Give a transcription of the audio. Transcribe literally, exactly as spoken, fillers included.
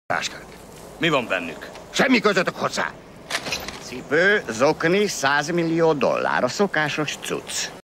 táskát. Mi van bennük? Semmi közöttök hozzá. Cipő, zokni, százmillió dollár, a szokásos cucc.